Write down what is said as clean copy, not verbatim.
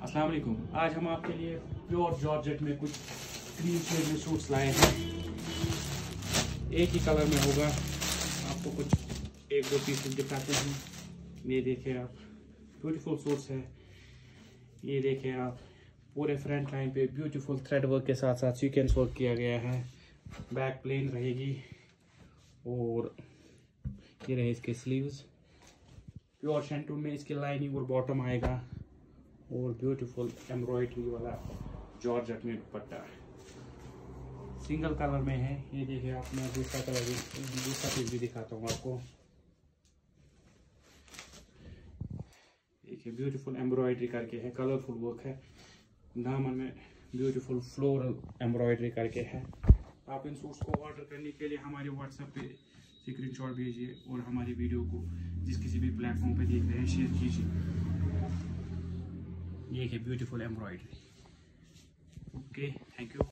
अस्सलाम वालेकुम। आज हम आपके लिए प्योर जॉर्जेट में कुछ क्रीम शेड में सूट्स लाए हैं। एक ही कलर में होगा। आपको कुछ एक दो पीसेस दिखाते हैं। ये देखें आप, ब्यूटीफुल सूट्स है। ये देखें आप, पूरे फ्रंट लाइन पे ब्यूटीफुल थ्रेड वर्क के साथ साथ सीक्वेंस वर्क किया गया है। बैक प्लेन रहेगी और ये रहे इसके स्लीव्स। प्योर शैंटून में इसकी लाइनिंग और बॉटम आएगा और ब्यूटीफुल एम्ब्रॉयडरी वाला जॉर्जेट में दुपट्टा सिंगल कलर में है। ये देखिए आप, मैं दूसरा कलर दूसरा पीस भी दिखाता हूँ आपको। देखिए ब्यूटीफुल एम्ब्रॉयडरी करके है, कलरफुल वर्क है। दामन में ब्यूटीफुल फ्लोरल एम्ब्रॉयडरी करके है। आप इन सूट्स को ऑर्डर करने के लिए हमारे व्हाट्सएप पे स्क्रीनशॉट भेजिए और हमारी वीडियो को जिस किसी भी प्लेटफॉर्म पे देख रहे हैं शेयर कीजिए। ये है beautiful embroidery. Okay, thank you.